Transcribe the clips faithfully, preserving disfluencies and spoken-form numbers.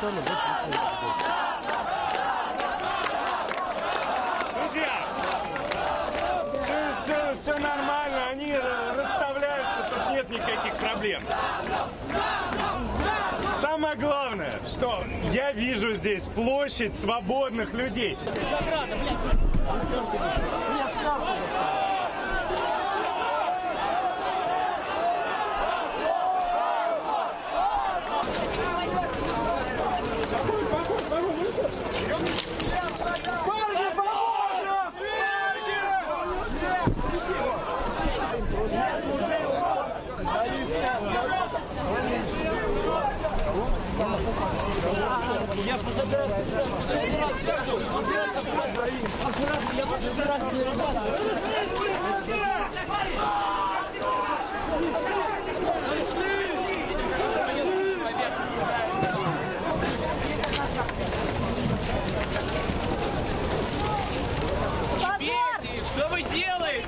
сторону больше не Друзья, все, все, все нормально, они расставляются, тут нет никаких проблем. Самое главное, что я вижу здесь площадь свободных людей. Я последний раз, последний раз скажу, аккуратно, я последний раз не работаю. Теперь, что вы делаете?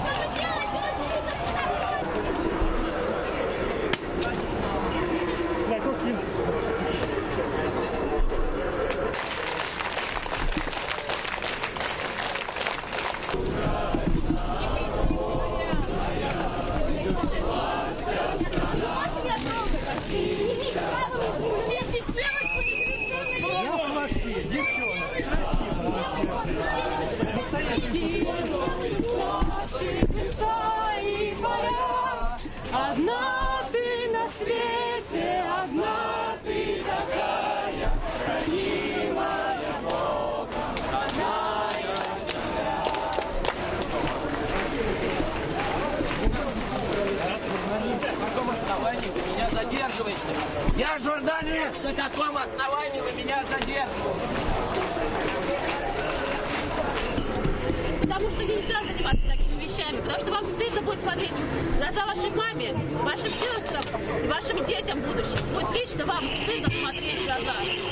Одна ты на свете, одна ты такая, ранимая Богом, родная земля. На каком основании вы меня задерживаете? Я журналист, на каком основании вы меня задерживаете? Потому что нельзя заниматься такими вещами, потому что вам стыдно будет смотреть в глаза вашей маме, вашим сестрам и вашим детям в будущем. Будет лично вам стыдно смотреть в глаза.